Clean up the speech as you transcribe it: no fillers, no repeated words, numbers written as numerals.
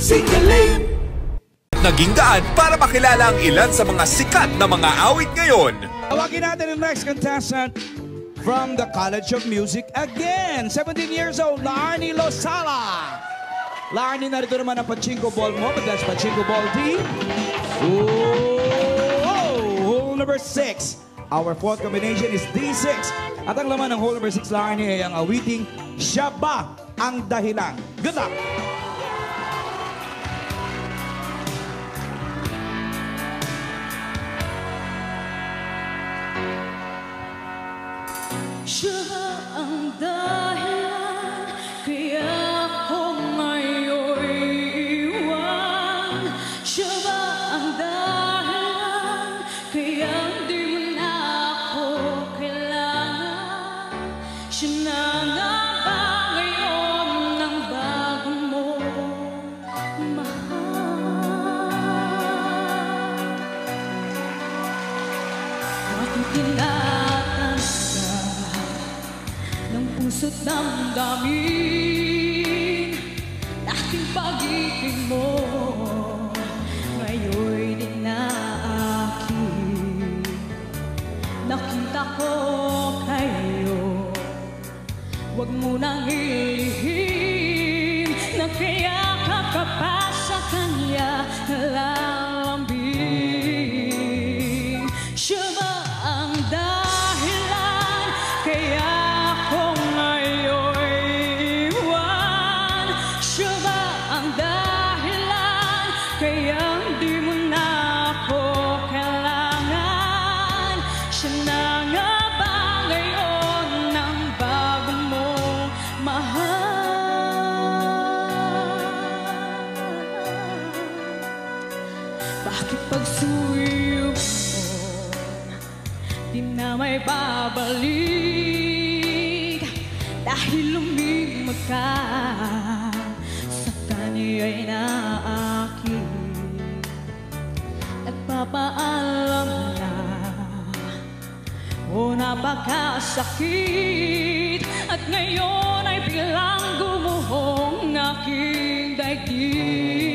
Singgaling. Naging daan para makilala ang ilan sa mga sikat na mga awit ngayon. Tawagin natin ang next contestant from the College of Music again. 17 years old, Laarni Lozada. Laarni, narito naman ang pachinko ball mo. But that's pachinko ball team. Hole number 6. Our fourth combination is D6. At ang laman ng hole number 6, Laarni, ay ang awiting Siya Ba Ang Dahilan. Good luck! Siya ang dahilan kaya ako ngayon iwan. Siya ba ang dahilan kaya di mo na ako kailangan. Siya na nga ba ngayon ang bago mo mahal? Bakit puso't damdamin aking pag-ibig mo ngayon'y di na akin. Nakita ko kayo, huwag mo nang ilihim na kaya ka pa sa kanya lalambing. Siya ba ang dahilan kaya kaya di mo na ako kailangan? Siya na nga ba ngayon ang bago mong mahal? Bakit pagsuyo mo di na may babalik? Dahil lumimag ka sa kaniya'y na akin. Nagpapaalam na o napakasakit at ngayon ay biglang gumuhong aking daigdig.